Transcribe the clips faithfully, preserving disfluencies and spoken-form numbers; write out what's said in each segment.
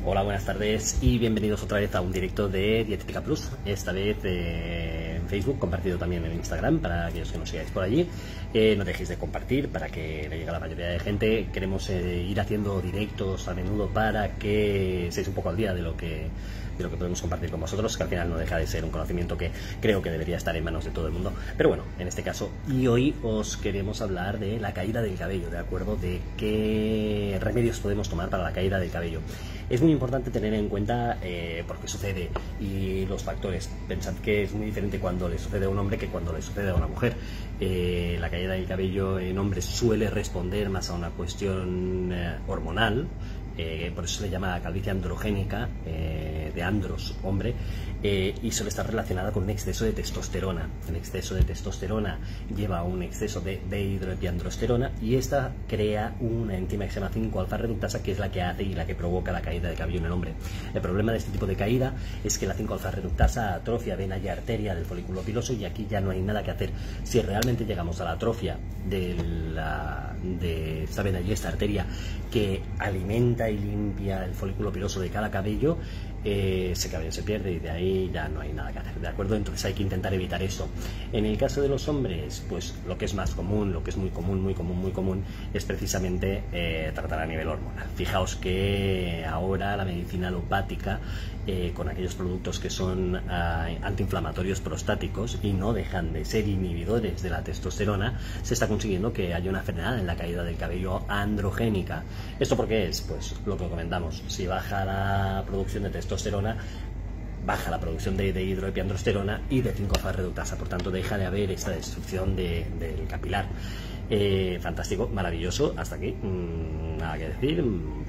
Hola, buenas tardes y bienvenidos otra vez a un directo de Dietética Plus, esta vez eh, en Facebook, compartido también en Instagram para aquellos que nos sigáis por allí. Eh, no dejéis de compartir para que le llegue a la mayoría de gente. Queremos eh, ir haciendo directos a menudo para que seáis un poco al día de lo que de lo que podemos compartir con vosotros, que al final no deja de ser un conocimiento que creo que debería estar en manos de todo el mundo, pero bueno, en este caso. Y hoy os queremos hablar de la caída del cabello, ¿de acuerdo? De qué remedios podemos tomar para la caída del cabello. Es muy importante tener en cuenta eh, por qué sucede y los factores. Pensad que es muy diferente cuando le sucede a un hombre que cuando le sucede a una mujer. Eh, la caída del cabello en hombres suele responder más a una cuestión eh, hormonal. Eh, por eso se le llama calvicie androgénica, eh, de andros, hombre, eh, y suele estar relacionada con un exceso de testosterona. El exceso de testosterona lleva a un exceso de dehidroepiandrosterona y esta crea una enzima que se llama cinco alfa reductasa, que es la que hace y la que provoca la caída de cabello en el hombre. El problema de este tipo de caída es que la cinco alfa reductasa atrofia vena y arteria del folículo piloso y aquí ya no hay nada que hacer. Si realmente llegamos a la atrofia de, la, de esta vena y esta arteria que alimenta y limpia el folículo piloso de cada cabello, eh, ese cabello se pierde y de ahí ya no hay nada que hacer, ¿de acuerdo? Entonces hay que intentar evitar eso. En el caso de los hombres, pues lo que es más común, lo que es muy común, muy común, muy común, es precisamente eh, tratar a nivel hormonal. Fijaos que ahora la medicina alopática, eh, con aquellos productos que son uh, antiinflamatorios prostáticos y no dejan de ser inhibidores de la testosterona, se está consiguiendo que haya una frenada en la caída del cabello androgénica. ¿Esto por qué es? Pues lo que comentamos, si baja la producción de testosterona, baja la producción de, de hidroepiandrosterona y de cinco alfa reductasa, por tanto deja de haber esta destrucción de, del capilar. Eh, fantástico, maravilloso, hasta aquí, mmm, nada que decir,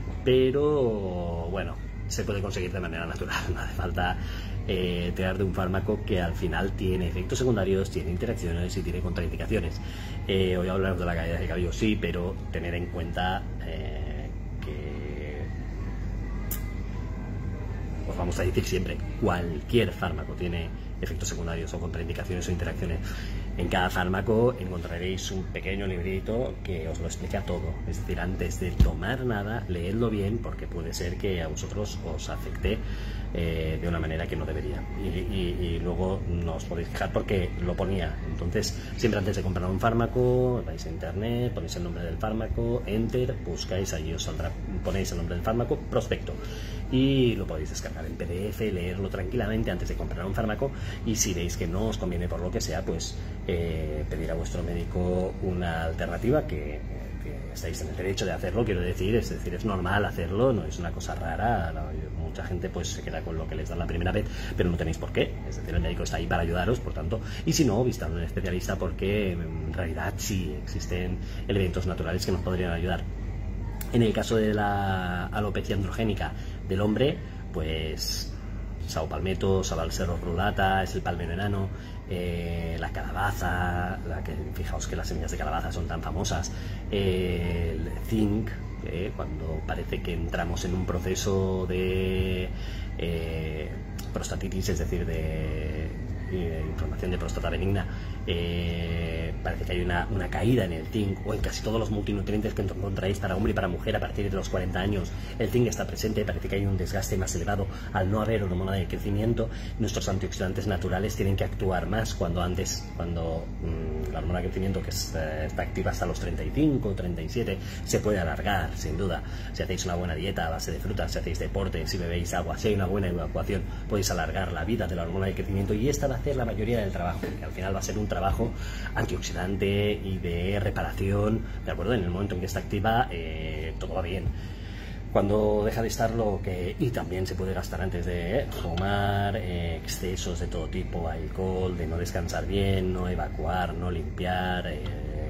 pero bueno, se puede conseguir de manera natural, no hace falta eh, tirar de un fármaco que al final tiene efectos secundarios, tiene interacciones y tiene contraindicaciones. Eh, hoy hablar de la caída del cabello, sí, pero tener en cuenta eh, que os vamos a decir siempre, cualquier fármaco tiene efectos secundarios o contraindicaciones o interacciones. En cada fármaco encontraréis un pequeño librito que os lo explica todo. Es decir, antes de tomar nada, leedlo bien porque puede ser que a vosotros os afecte eh, de una manera que no debería. Y, y, y luego no os podéis quejar porque lo ponía. Entonces, siempre antes de comprar un fármaco, vais a internet, ponéis el nombre del fármaco, enter, buscáis, allí os saldrá, ponéis el nombre del fármaco, prospecto. Y lo podéis descargar en P D F, leerlo tranquilamente antes de comprar un fármaco, y si veis que no os conviene por lo que sea, pues eh, pedir a vuestro médico una alternativa, que, que estáis en el derecho de hacerlo, quiero decir, es decir, es normal hacerlo, no es una cosa rara, no, mucha gente pues se queda con lo que les dan la primera vez, pero no tenéis por qué, es decir, el médico está ahí para ayudaros, por tanto, y si no, visitad a un especialista porque en realidad sí existen elementos naturales que nos podrían ayudar. En el caso de la alopecia androgénica del hombre, pues saopalmeto, sabalsero rulata, es el palmero enano, eh, la calabaza, la que, fijaos que las semillas de calabaza son tan famosas, eh, el zinc, eh, cuando parece que entramos en un proceso de eh, prostatitis, es decir, de eh, inflamación de próstata benigna, eh, parece que hay una, una caída en el zinc o en casi todos los multinutrientes que encontráis para hombre y para mujer a partir de los cuarenta años. El zinc está presente, parece que hay un desgaste más elevado al no haber hormona de crecimiento. Nuestros antioxidantes naturales tienen que actuar más cuando antes, cuando mmm, la hormona de crecimiento, que es, eh, está activa hasta los treinta y cinco, treinta y siete, se puede alargar, sin duda. Si hacéis una buena dieta a base de frutas, si hacéis deporte, si bebéis agua, si hay una buena evacuación, podéis alargar la vida de la hormona de crecimiento, y esta va a hacer la mayoría del trabajo, que al final va a ser un trabajo antioxidante y de reparación, ¿de acuerdo? En el momento en que está activa, eh, todo va bien. Cuando deja de estar, lo que, y también se puede gastar antes de eh, fumar, eh, excesos de todo tipo, alcohol, de no descansar bien, no evacuar, no limpiar, eh,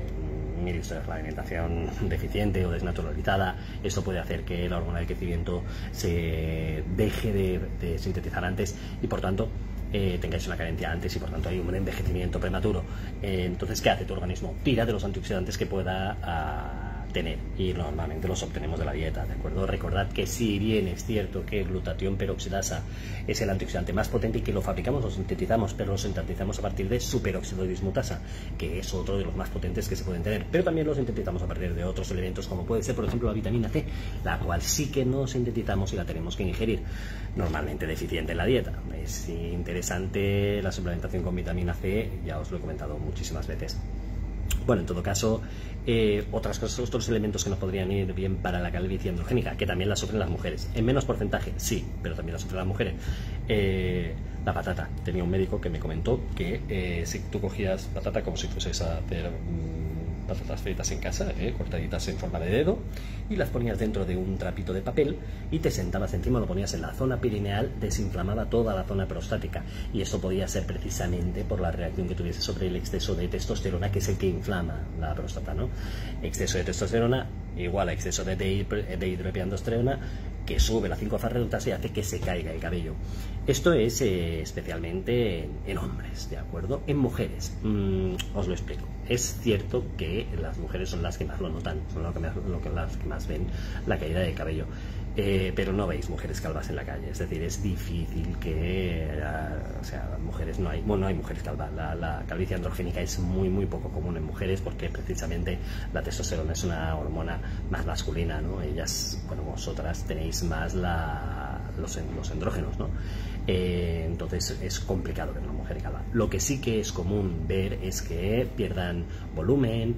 la alimentación deficiente o desnaturalizada. Esto puede hacer que la hormona de crecimiento se deje de, de sintetizar antes y por tanto Eh, tengáis una carencia antes y por tanto hay un envejecimiento prematuro. Eh, entonces, ¿qué hace tu organismo? Tira de los antioxidantes que pueda uh, tener, y normalmente los obtenemos de la dieta, ¿de acuerdo? Recordad que si bien es cierto que glutatión peroxidasa es el antioxidante más potente y que lo fabricamos, lo sintetizamos, pero lo sintetizamos a partir de superóxido de dismutasa, que es otro de los más potentes que se pueden tener, pero también lo sintetizamos a partir de otros elementos como puede ser, por ejemplo, la vitamina C, la cual sí que no sintetizamos y la tenemos que ingerir, normalmente deficiente en la dieta. Es interesante la suplementación con vitamina C, ya os lo he comentado muchísimas veces. Bueno, en todo caso, eh, otras cosas, otros elementos que nos podrían ir bien para la calvicie androgénica, que también la sufren las mujeres, en menos porcentaje, sí, pero también la sufren las mujeres. Eh, la patata. Tenía un médico que me comentó que eh, si tú cogías patata como si fueses a hacer mmm, patatas fritas en casa, eh, cortaditas en forma de dedo, y las ponías dentro de un trapito de papel y te sentabas encima, lo ponías en la zona perineal, desinflamaba toda la zona prostática, y eso podía ser precisamente por la reacción que tuviese sobre el exceso de testosterona, que es el que inflama la próstata, ¿no? Exceso de testosterona igual a exceso de dihidroepiandrosterona, que sube la cinco alfa reductasa y hace que se caiga el cabello. Esto es eh, especialmente en, en hombres, ¿de acuerdo? En mujeres, mmm, os lo explico. Es cierto que las mujeres son las que más lo notan, son lo que más, lo que, las que más ven la caída de cabello. Eh, pero no veis mujeres calvas en la calle, es decir, es difícil que, eh, o sea, las mujeres no hay, bueno, no hay mujeres calvas, la, la calvicie androgénica es muy, muy poco común en mujeres porque precisamente la testosterona es una hormona más masculina, ¿no? Ellas, bueno, vosotras tenéis más la, los, los andrógenos, ¿no? Eh, entonces es complicado ver una mujer calva. Lo que sí que es común ver es que pierdan volumen,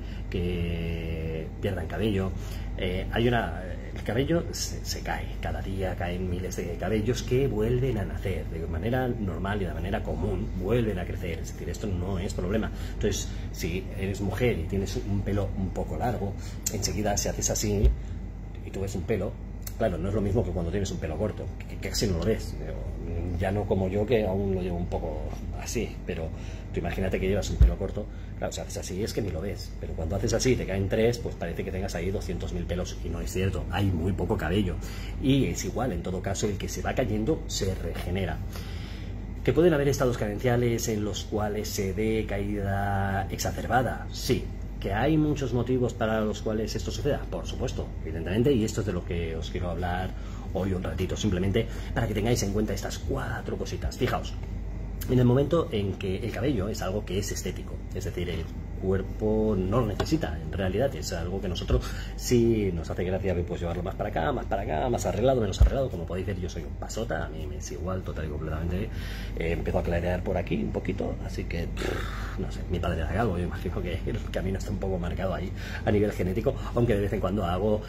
que pierdan cabello. Eh, hay una... El cabello se, se cae, cada día caen miles de cabellos que vuelven a nacer de manera normal y de manera común, vuelven a crecer, es decir, esto no es problema. Entonces, si eres mujer y tienes un pelo un poco largo, enseguida si haces así y tú ves un pelo, claro, no es lo mismo que cuando tienes un pelo corto, que, que casi no lo ves, ya no como yo que aún lo llevo un poco así, pero tú imagínate que llevas un pelo corto, claro, si haces así es que ni lo ves, pero cuando haces así y te caen tres, pues parece que tengas ahí doscientos mil pelos, y no es cierto, hay muy poco cabello, y es igual, en todo caso, el que se va cayendo se regenera. ¿Que pueden haber estados carenciales en los cuales se dé caída exacerbada? Sí. ¿Que hay muchos motivos para los cuales esto suceda? Por supuesto, evidentemente, y esto es de lo que os quiero hablar hoy un ratito, simplemente para que tengáis en cuenta estas cuatro cositas. Fijaos, en el momento en que el cabello es algo que es estético, es decir, el cuerpo no lo necesita, en realidad es algo que nosotros sí nos hace gracia pues llevarlo más para acá, más para acá, más arreglado, menos arreglado, como podéis ver yo soy un pasota, a mí me es igual total y completamente, eh, empiezo a clarear por aquí un poquito, así que pff, no sé, mi padre era calvo, yo imagino que el camino está un poco marcado ahí a nivel genético, aunque de vez en cuando hago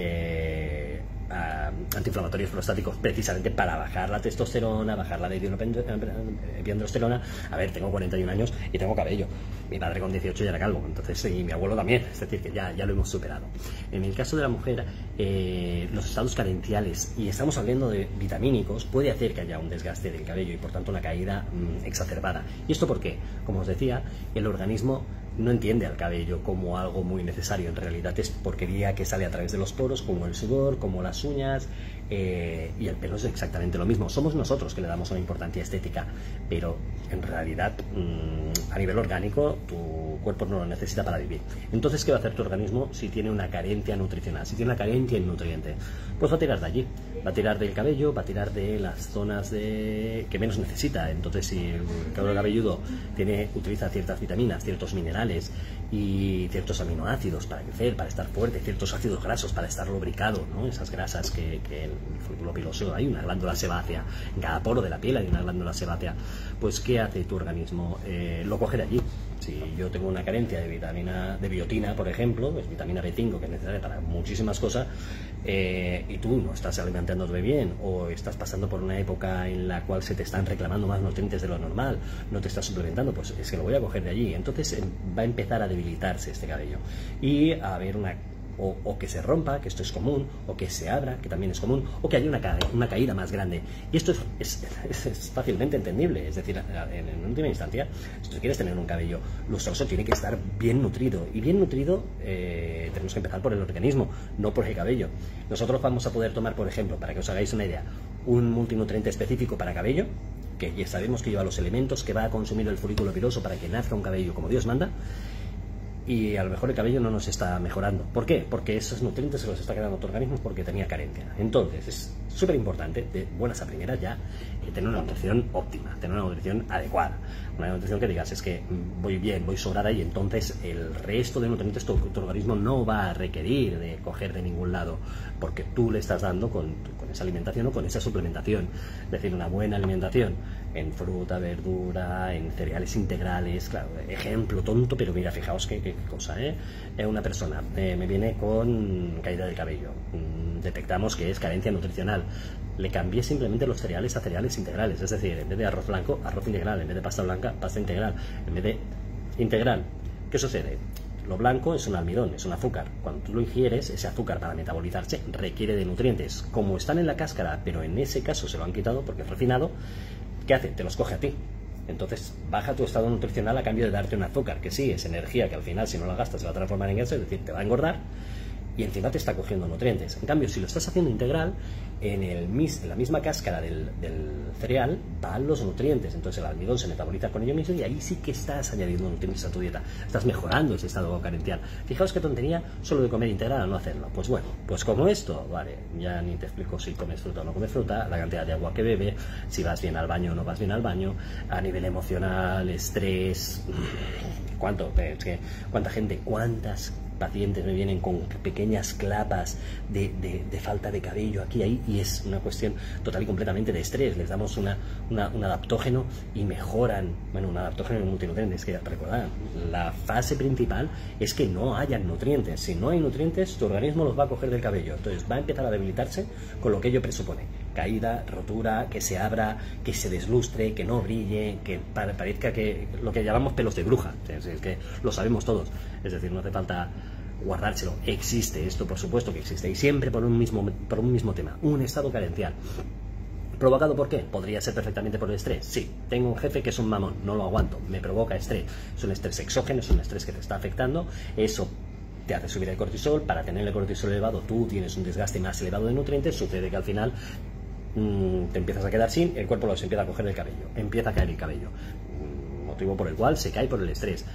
eh, Uh, antiinflamatorios prostáticos precisamente para bajar la testosterona, bajar la dihidroepiandrosterona. A ver, tengo cuarenta y un años y tengo cabello. Mi padre con dieciocho ya era calvo, entonces, y mi abuelo también, es decir, que ya, ya lo hemos superado. En el caso de la mujer, eh, los estados carenciales, y estamos hablando de vitamínicos, puede hacer que haya un desgaste del cabello y por tanto una caída mmm, exacerbada. ¿Y esto por qué? Como os decía, el organismo no entiende al cabello como algo muy necesario, en realidad es porquería que sale a través de los poros, como el sudor, como las uñas, eh, y el pelo es exactamente lo mismo. Somos nosotros que le damos una importancia estética, pero en realidad mmm, a nivel orgánico tu cuerpo no lo necesita para vivir. Entonces, ¿qué va a hacer tu organismo si tiene una carencia nutricional? Si tiene una carencia en nutriente, pues va a tirar de allí, va a tirar del cabello, va a tirar de las zonas de... que menos necesita. Entonces, si el cabello cabelludo tiene, utiliza ciertas vitaminas, ciertos minerales y ciertos aminoácidos para crecer, para estar fuerte, ciertos ácidos grasos para estar lubricado, ¿no? Esas grasas que, que en el folículo piloso hay una glándula sebácea, en cada poro de la piel hay una glándula sebácea. Pues ¿qué hace tu organismo? Eh, lo coge de allí. Si yo tengo una carencia de vitamina, de biotina, por ejemplo, es vitamina B cinco que es necesaria para muchísimas cosas, eh, y tú no estás alimentándote bien o estás pasando por una época en la cual se te están reclamando más nutrientes de lo normal, no te estás suplementando, pues es que lo voy a coger de allí. Entonces eh, va a empezar a debilitarse este cabello y a haber una... O, o que se rompa, que esto es común, o que se abra, que también es común, o que haya una, ca una caída más grande. Y esto es, es, es, es fácilmente entendible, es decir, en, en última instancia, si tú quieres tener un cabello lustroso, tiene que estar bien nutrido. Y bien nutrido eh, tenemos que empezar por el organismo, no por el cabello. Nosotros vamos a poder tomar, por ejemplo, para que os hagáis una idea, un multinutriente específico para cabello, que ya sabemos que lleva los elementos que va a consumir el folículo piloso para que nazca un cabello como Dios manda. y a lo mejor el cabello no nos está mejorando. ¿Por qué? Porque esos nutrientes se los está quedando a tu organismo porque tenía carencia. Entonces es súper importante, de buenas a primeras ya, eh, tener una nutrición óptima, tener una nutrición adecuada, una nutrición que digas, es que voy bien, voy sobrada, y entonces el resto de nutrientes tu, tu organismo no va a requerir de coger de ningún lado, porque tú le estás dando con, con esa alimentación o con esa suplementación. Es decir, una buena alimentación en fruta, verdura, en cereales integrales. Claro, ejemplo tonto, pero mira, fijaos qué, qué cosa, ¿eh? Una persona eh, me viene con caída del cabello, mm, detectamos que es carencia nutricional, le cambié simplemente los cereales a cereales integrales, es decir, en vez de arroz blanco, arroz integral, en vez de pasta blanca, pasta integral, en vez de integral. ¿Qué sucede? Lo blanco es un almidón, es un azúcar. Cuando tú lo ingieres, ese azúcar para metabolizarse requiere de nutrientes. Como están en la cáscara, pero en ese caso se lo han quitado porque es refinado, ¿qué hace? Te los coge a ti. Entonces baja tu estado nutricional a cambio de darte un azúcar, que sí, es energía, que al final si no la gastas se va a transformar en grasa, es decir, te va a engordar, y encima te está cogiendo nutrientes. En cambio, si lo estás haciendo integral, en, el mis, en la misma cáscara del, del cereal van los nutrientes, entonces el almidón se metaboliza con ello mismo y ahí sí que estás añadiendo nutrientes a tu dieta, estás mejorando ese estado carencial. Fijaos qué tontería solo de comer integral a no hacerlo. Pues bueno, pues como esto, vale, ya ni te explico si comes fruta o no comes fruta, la cantidad de agua que bebe, si vas bien al baño o no vas bien al baño, a nivel emocional, estrés, cuánto, es que, cuánta gente, cuántas pacientes me vienen con pequeñas clapas de, de, de falta de cabello aquí ahí, y es una cuestión total y completamente de estrés. Les damos una, una, un adaptógeno y mejoran, bueno, un adaptógeno y multinutrientes, que recordad, la fase principal es que no hayan nutrientes. Si no hay nutrientes, tu organismo los va a coger del cabello, entonces va a empezar a debilitarse con lo que ello presupone: caída, rotura, que se abra, que se deslustre, que no brille, que parezca que lo que llamamos pelos de bruja. Es decir, que lo sabemos todos, es decir, no hace falta guardárselo. Existe esto, por supuesto que existe, y siempre por un mismo, por un mismo tema, un estado carencial. ¿Provocado por qué? Podría ser perfectamente por el estrés. Sí, tengo un jefe que es un mamón, no lo aguanto, me provoca estrés. Es un estrés exógeno, es un estrés que te está afectando, eso te hace subir el cortisol. Para tener el cortisol elevado tú tienes un desgaste más elevado de nutrientes, sucede que al final mmm, te empiezas a quedar sin, el cuerpo los empieza a coger el cabello, empieza a caer el cabello, motivo por el cual se cae por el estrés.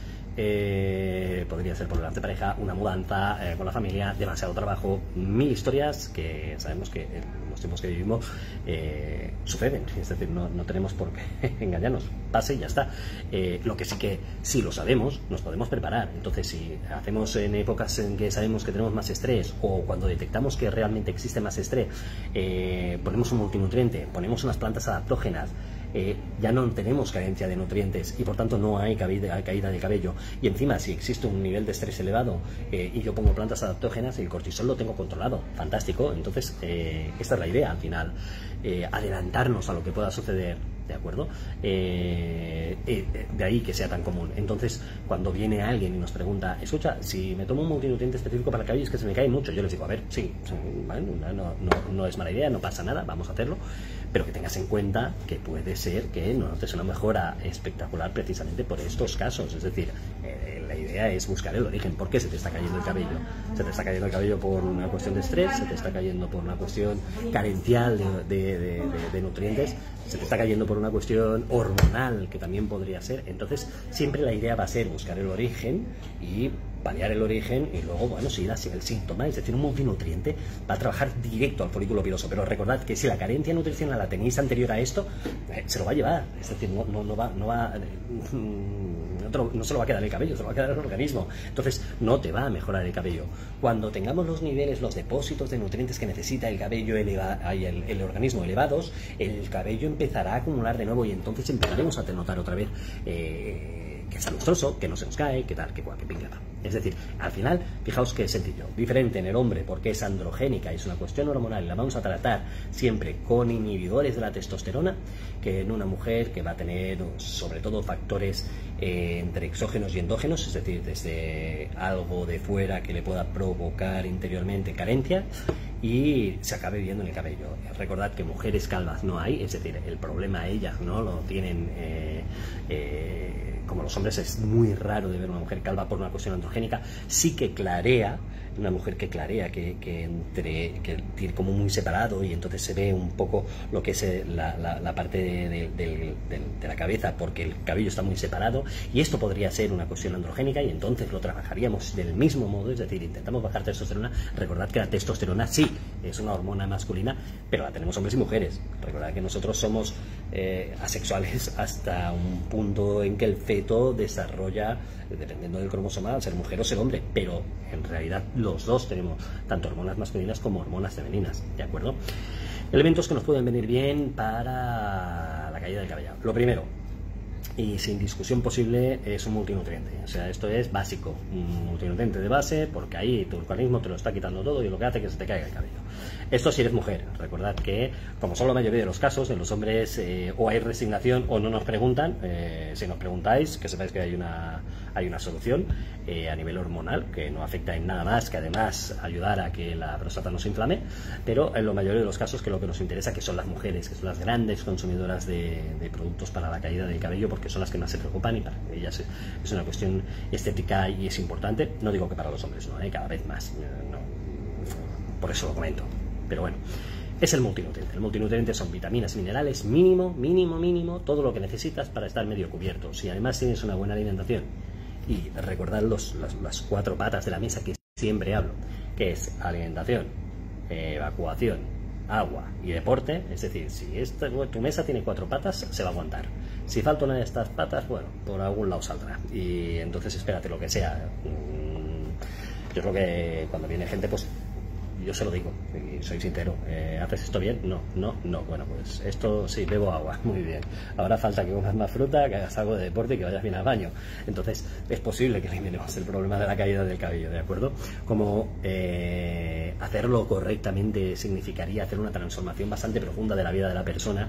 Eh, podría ser problemas de pareja, una mudanza eh, con la familia, demasiado trabajo, mil historias que sabemos que en los tiempos que vivimos eh, suceden, es decir, no, no tenemos por qué engañarnos, pase y ya está. Eh, lo que sí que, si lo sabemos, nos podemos preparar. Entonces, si hacemos en épocas en que sabemos que tenemos más estrés, o cuando detectamos que realmente existe más estrés, eh, ponemos un multinutriente, ponemos unas plantas adaptógenas, Eh, ya no tenemos carencia de nutrientes y por tanto no hay caída, caída de cabello, y encima si existe un nivel de estrés elevado eh, y yo pongo plantas adaptógenas, el cortisol lo tengo controlado, fantástico. Entonces eh, esta es la idea al final, eh, adelantarnos a lo que pueda suceder, ¿de acuerdo? Eh, eh, de ahí que sea tan común. Entonces, cuando viene alguien y nos pregunta, escucha, si me tomo un multinutriente específico para el cabello es que se me cae mucho, yo les digo, a ver, sí, bueno, no, no, no es mala idea, no pasa nada, vamos a hacerlo, pero que tengas en cuenta que puede ser que no notes una mejora espectacular precisamente por estos casos. Es decir, eh, la idea es buscar el origen. ¿Por qué se te está cayendo el cabello? Se te está cayendo el cabello por una cuestión de estrés, se te está cayendo por una cuestión carencial de, de, de, de, de nutrientes, se te está cayendo por una cuestión hormonal, que también podría ser. Entonces, siempre la idea va a ser buscar el origen y paliar el origen, y luego, bueno, si el síntoma, es decir, un multinutriente, va a trabajar directo al folículo piloso. Pero recordad que si la carencia nutricional la tenéis anterior a esto, eh, se lo va a llevar. Es decir, no, no, no va, no va eh, no, no se lo va a quedar el cabello, se lo va a quedar el organismo. Entonces, no te va a mejorar el cabello. Cuando tengamos los niveles, los depósitos de nutrientes que necesita el cabello eleva, el, el organismo elevados, el cabello empezará a acumular de nuevo, y entonces empezaremos a notar otra vez eh, que está lustroso, que no se nos cae, que tal, que cual, que pingada. Es decir, al final, fijaos que es sencillo, diferente en el hombre porque es androgénica, es una cuestión hormonal y la vamos a tratar siempre con inhibidores de la testosterona, que en una mujer que va a tener sobre todo factores eh, entre exógenos y endógenos, es decir, desde algo de fuera que le pueda provocar interiormente carencia y se acabe viendo en el cabello. Recordad que mujeres calvas no hay, es decir, el problema ellas no lo tienen eh, eh, como los hombres es muy raro de ver una mujer calva por una cuestión androgénica, sí que clarea, una mujer que clarea, que, que, entre, que tiene como muy separado y entonces se ve un poco lo que es la, la, la parte de, de, de, de, de la cabeza porque el cabello está muy separado, y esto podría ser una cuestión androgénica y entonces lo trabajaríamos del mismo modo, es decir, intentamos bajar testosterona. Recordad que la testosterona sí es una hormona masculina, pero la tenemos hombres y mujeres. Recordad que nosotros somos eh, asexuales hasta un punto en que el feto desarrolla, dependiendo del cromosoma, ser mujer o ser hombre, pero en realidad los dos tenemos tanto hormonas masculinas como hormonas femeninas, ¿de acuerdo? Elementos que nos pueden venir bien para la caída del cabello. Lo primero, y sin discusión posible, es un multinutriente. O sea, esto es básico, un multinutriente de base, porque ahí tu organismo te lo está quitando todo y lo que hace es que se te caiga el cabello. Esto si eres mujer. Recordad que, como son la mayoría de los casos, en los hombres eh, o hay resignación o no nos preguntan. Eh, si nos preguntáis, que sepáis que hay una, hay una solución eh, a nivel hormonal, que no afecta en nada más que además ayudar a que la próstata no se inflame, pero en la mayoría de los casos que lo que nos interesa que son las mujeres, que son las grandes consumidoras de, de productos para la caída del cabello, porque son las que más se preocupan y para ellas es una cuestión estética y es importante. No digo que para los hombres no, ¿eh? Cada vez más, no, por eso lo comento, pero bueno, es el multinutriente. El multinutriente son vitaminas, minerales, mínimo, mínimo, mínimo, todo lo que necesitas para estar medio cubierto. Si además tienes una buena alimentación, y recordad los, las, las cuatro patas de la mesa que siempre hablo, que es alimentación, eh, evacuación, agua y deporte. Es decir, si esta, tu mesa tiene cuatro patas, se va a aguantar. Si falta una de estas patas, bueno, por algún lado saldrá. Y entonces espérate lo que sea. Yo creo que cuando viene gente, pues yo se lo digo, y soy sincero, eh, ¿haces esto bien? No, no, no. Bueno, pues esto sí, bebo agua, muy bien. Ahora falta que comas más fruta, que hagas algo de deporte y que vayas bien al baño. Entonces es posible que eliminemos el problema de la caída del cabello, ¿de acuerdo? Como eh, hacerlo correctamente significaría hacer una transformación bastante profunda de la vida de la persona.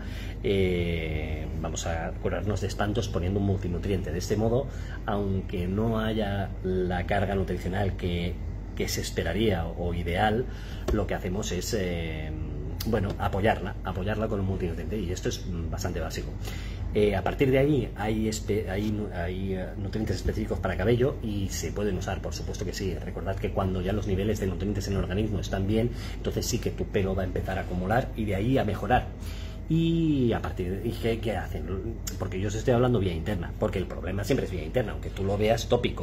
Eh, vamos a curarnos de espantos poniendo un multinutriente. De este modo, aunque no haya la carga nutricional que que se esperaría o ideal, lo que hacemos es eh, bueno, apoyarla, apoyarla con un multinutriente, y esto es bastante básico. Eh, a partir de ahí hay, espe hay, hay uh, nutrientes específicos para cabello y se pueden usar, por supuesto que sí. Recordad que cuando ya los niveles de nutrientes en el organismo están bien, entonces sí que tu pelo va a empezar a acumular y de ahí a mejorar. Y a partir de... ¿Y qué, qué hacen? Porque yo os estoy hablando vía interna, porque el problema siempre es vía interna, aunque tú lo veas tópico.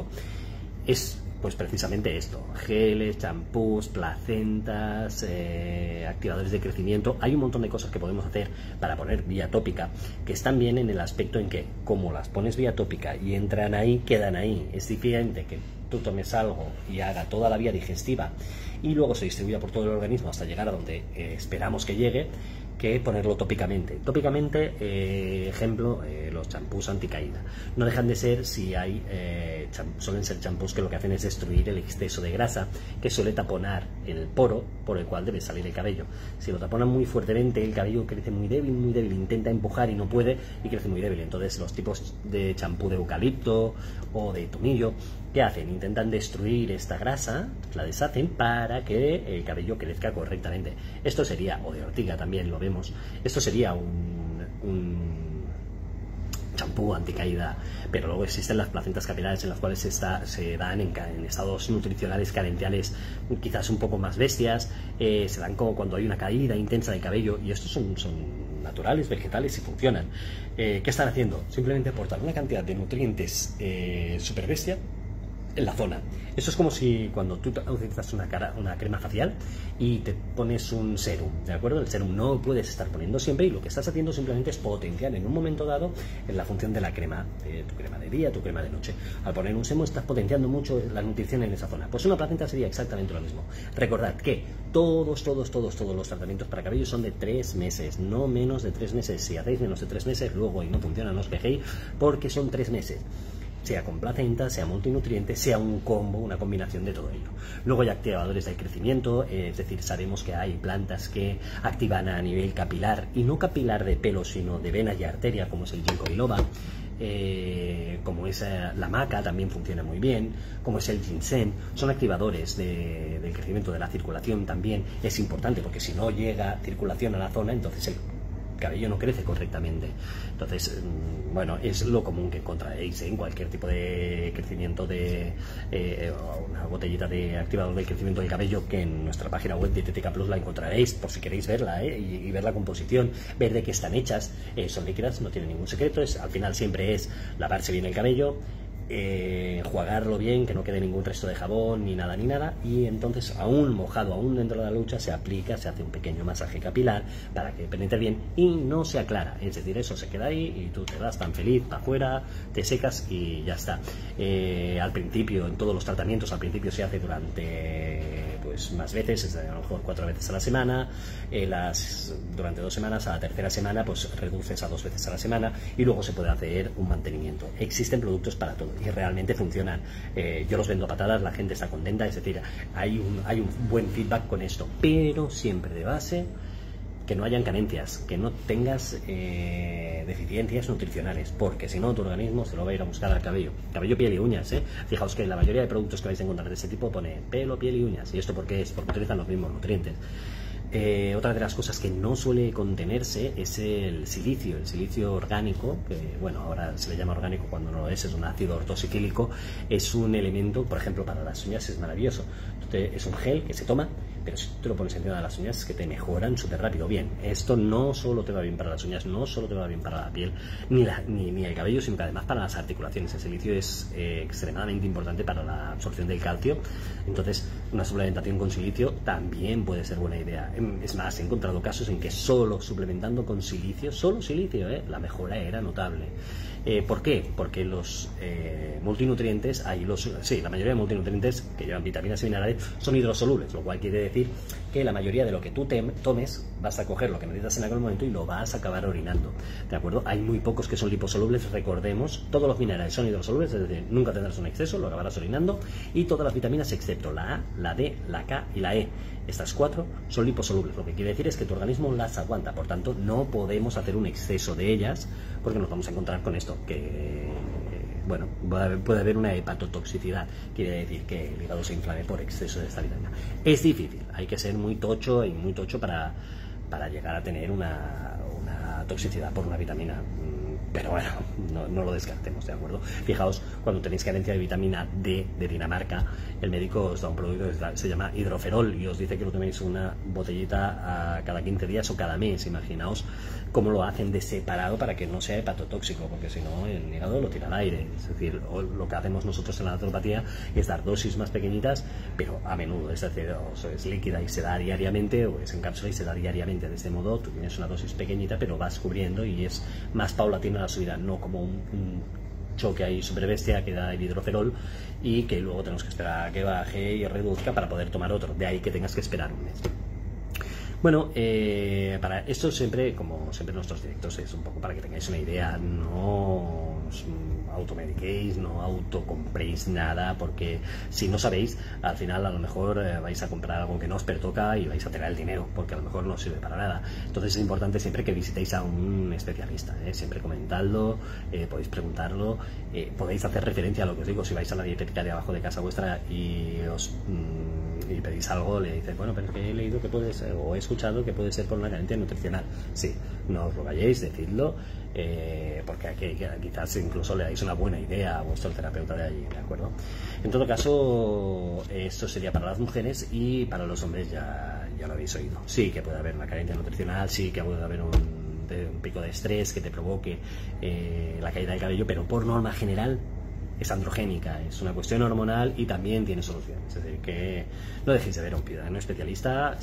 Es pues precisamente esto: geles, champús, placentas, eh, activadores de crecimiento. Hay un montón de cosas que podemos hacer para poner vía tópica, que están bien en el aspecto en que, como las pones vía tópica y entran ahí, quedan ahí. Es diferente que tú tomes algo y haga toda la vía digestiva y luego se distribuya por todo el organismo hasta llegar a donde eh, esperamos que llegue, que ponerlo tópicamente. Tópicamente, eh, ejemplo, eh, los champús anticaída. No dejan de ser, si hay, eh, suelen ser champús que lo que hacen es destruir el exceso de grasa que suele taponar el poro por el cual debe salir el cabello. Si lo taponan muy fuertemente, el cabello crece muy débil, muy débil, intenta empujar y no puede, y crece muy débil. Entonces los tipos de champú de eucalipto o de tomillo, ¿qué hacen? Intentan destruir esta grasa, la deshacen para que el cabello crezca correctamente. Esto sería, o de ortiga también lo vemos, esto sería un, un champú anticaída, pero luego existen las placentas capilares en las cuales se, está, se dan en, en estados nutricionales carenciales quizás un poco más bestias, eh, se dan como cuando hay una caída intensa de cabello, y estos son, son naturales, vegetales y funcionan. Eh, ¿Qué están haciendo? Simplemente aportar una cantidad de nutrientes eh, super bestia en la zona. Eso es como si cuando tú utilizas una, cara, una crema facial y te pones un serum, ¿de acuerdo? El serum no puedes estar poniendo siempre, y lo que estás haciendo simplemente es potenciar en un momento dado en la función de la crema, de tu crema de día, tu crema de noche. Al poner un serum estás potenciando mucho la nutrición en esa zona. Pues una placenta sería exactamente lo mismo. Recordad que todos, todos, todos, todos los tratamientos para cabello son de tres meses, no menos de tres meses. Si hacéis menos de tres meses luego y no funciona, no os quejéis, porque son tres meses. Sea con placenta, sea multinutriente, sea un combo, una combinación de todo ello. Luego hay activadores del crecimiento, eh, es decir, sabemos que hay plantas que activan a nivel capilar, y no capilar de pelo, sino de venas y arteria, como es el ginkgo biloba, eh, como es eh, la maca, también funciona muy bien, como es el ginseng. Son activadores de, del crecimiento de la circulación. También es importante, porque si no llega circulación a la zona, entonces el cabello no crece correctamente. Entonces, bueno, es lo común que encontraréis en cualquier tipo de crecimiento de eh, una botellita de activador del crecimiento del cabello, que en nuestra página web Dietética Plus la encontraréis por si queréis verla, ¿eh? y, y ver la composición, ver de qué están hechas. Eh, son líquidas, no tienen ningún secreto, es, al final siempre es lavarse bien el cabello, Eh, enjuagarlo bien, que no quede ningún resto de jabón ni nada ni nada, y entonces aún mojado, aún dentro de la ducha, se aplica, se hace un pequeño masaje capilar para que penetre bien y no se aclara, es decir, eso se queda ahí y tú te vas tan feliz para afuera, te secas y ya está. Eh, al principio, en todos los tratamientos, al principio se hace durante pues más veces, es a lo mejor cuatro veces a la semana, eh, las, durante dos semanas, a la tercera semana pues reduces a dos veces a la semana y luego se puede hacer un mantenimiento. Existen productos para todo y realmente funcionan. Eh, yo los vendo a patadas, la gente está contenta, es decir, hay un, hay un buen feedback con esto, pero siempre de base que no hayan carencias, que no tengas eh, deficiencias nutricionales, porque si no tu organismo se lo va a ir a buscar al cabello. Cabello, piel y uñas, ¿eh? Fijaos que la mayoría de productos que vais a encontrar de ese tipo pone pelo, piel y uñas. ¿Y esto por qué es? Porque utilizan los mismos nutrientes. Eh, otra de las cosas que no suele contenerse es el silicio, el silicio orgánico, que bueno, ahora se le llama orgánico cuando no lo es, es un ácido ortosicílico, es un elemento, por ejemplo, para las uñas es maravilloso. Entonces, es un gel que se toma, pero si tú lo pones encima de las uñas es que te mejoran súper rápido. Bien, esto no solo te va bien para las uñas, no solo te va bien para la piel, ni, la, ni, ni el cabello, sino que además para las articulaciones. El silicio es eh, extremadamente importante para la absorción del calcio, entonces una suplementación con silicio también puede ser buena idea. Es más, he encontrado casos en que solo suplementando con silicio, solo silicio, ¿eh? la mejora era notable. Eh, ¿Por qué? Porque los eh, multinutrientes, hay los, sí, la mayoría de multinutrientes que llevan vitaminas y minerales son hidrosolubles, lo cual quiere decir que la mayoría de lo que tú te tomes vas a coger lo que necesitas en aquel momento y lo vas a acabar orinando, ¿de acuerdo? Hay muy pocos que son liposolubles, recordemos, todos los minerales son hidrosolubles, es decir, nunca tendrás un exceso, lo acabarás orinando, y todas las vitaminas excepto la A, la D, la K y la E. Estas cuatro son liposolubles, lo que quiere decir es que tu organismo las aguanta, por tanto no podemos hacer un exceso de ellas porque nos vamos a encontrar con esto, que bueno, puede haber una hepatotoxicidad, quiere decir que el hígado se inflame por exceso de esta vitamina. Es difícil, hay que ser muy tocho y muy tocho para, para llegar a tener una, una toxicidad por una vitamina. Pero bueno, no, no lo descartemos, ¿de acuerdo? Fijaos, cuando tenéis carencia de vitamina D de Dinamarca, el médico os da un producto que se llama hidroferol y os dice que lo toméis una botellita a cada quince días o cada mes. Imaginaos cómo lo hacen de separado para que no sea hepatotóxico, porque si no el hígado lo tira al aire. Es decir, lo que hacemos nosotros en la naturopatía es dar dosis más pequeñitas, pero a menudo, es decir, o es líquida y se da diariamente, o es en cápsula y se da diariamente. De este modo tú tienes una dosis pequeñita, pero vas cubriendo y es más paulatino la subida, no como un, un choque ahí super bestia que da el hidroferol y que luego tenemos que esperar a que baje y reduzca para poder tomar otro, de ahí que tengas que esperar un mes. Bueno, eh, para esto siempre, como siempre en nuestros directos, es un poco para que tengáis una idea, no os automediquéis, no autocompréis nada, porque si no sabéis, al final a lo mejor eh, vais a comprar algo que no os pertoca y vais a tirar el dinero, porque a lo mejor no os sirve para nada. Entonces es importante siempre que visitéis a un especialista, ¿eh? Siempre comentadlo, eh, podéis preguntarlo, eh, podéis hacer referencia a lo que os digo, si vais a la dietética de abajo de casa vuestra y os... Mmm, y pedís algo, le dices, bueno, pero es que he leído que puede ser, o he escuchado que puede ser por una carencia nutricional. Sí, no os lo vayáis, decidlo, eh, porque aquí, quizás incluso le dais una buena idea a vuestro terapeuta de allí, ¿de acuerdo? En todo caso, esto sería para las mujeres, y para los hombres ya, ya lo habéis oído. Sí que puede haber una carencia nutricional, sí que puede haber un, de, un pico de estrés que te provoque eh, la caída de cabello, pero por norma general es androgénica, es una cuestión hormonal y también tiene solución. Es decir, que no dejéis de ver a un ciudadano especialista.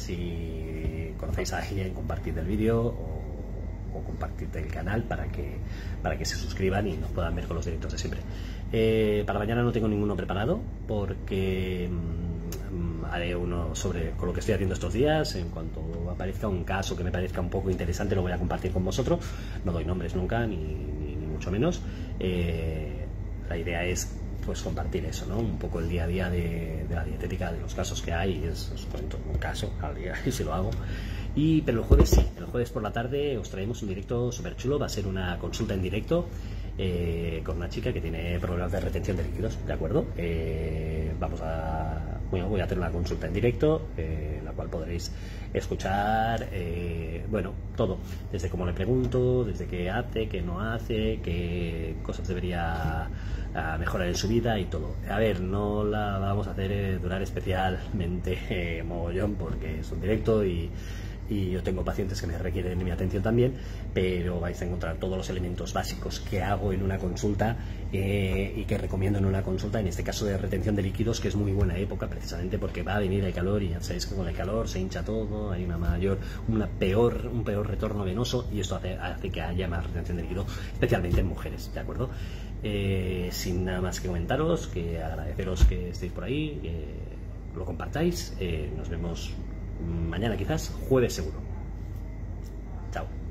Si conocéis a alguien, compartid el vídeo o, o compartid el canal para que, para que se suscriban y nos puedan ver con los directos de siempre. Eh, para mañana no tengo ninguno preparado porque mmm, haré uno sobre con lo que estoy haciendo estos días. En cuanto aparezca un caso que me parezca un poco interesante, lo voy a compartir con vosotros. No doy nombres nunca, ni, ni, ni mucho menos. Eh, La idea es pues compartir eso, ¿no? Un poco el día a día de, de la dietética, de los casos que hay. Es, os cuento un caso al día y si lo hago. Y, pero el jueves sí, el jueves por la tarde os traemos un directo súper chulo. Va a ser una consulta en directo eh, con una chica que tiene problemas de retención de líquidos, ¿de acuerdo? Eh, vamos a... bueno, voy a hacer una consulta en directo, eh, en la cual podréis escuchar, eh, bueno, todo, desde cómo le pregunto, desde qué hace, qué no hace, qué cosas debería a mejorar en su vida y todo. A ver, no la vamos a hacer eh, durar especialmente eh, mogollón, porque es un directo y, y yo tengo pacientes que me requieren mi atención también, pero vais a encontrar todos los elementos básicos que hago en una consulta eh, y que recomiendo en una consulta, en este caso de retención de líquidos, que es muy buena época precisamente porque va a venir el calor y ya sabéis que con el calor se hincha todo, hay una mayor, una peor, un peor retorno venoso y esto hace, hace que haya más retención de líquido, especialmente en mujeres, ¿de acuerdo? Eh, sin nada más que comentaros, que agradeceros que estéis por ahí, que lo compartáis, eh, nos vemos mañana quizás, jueves seguro. Chao.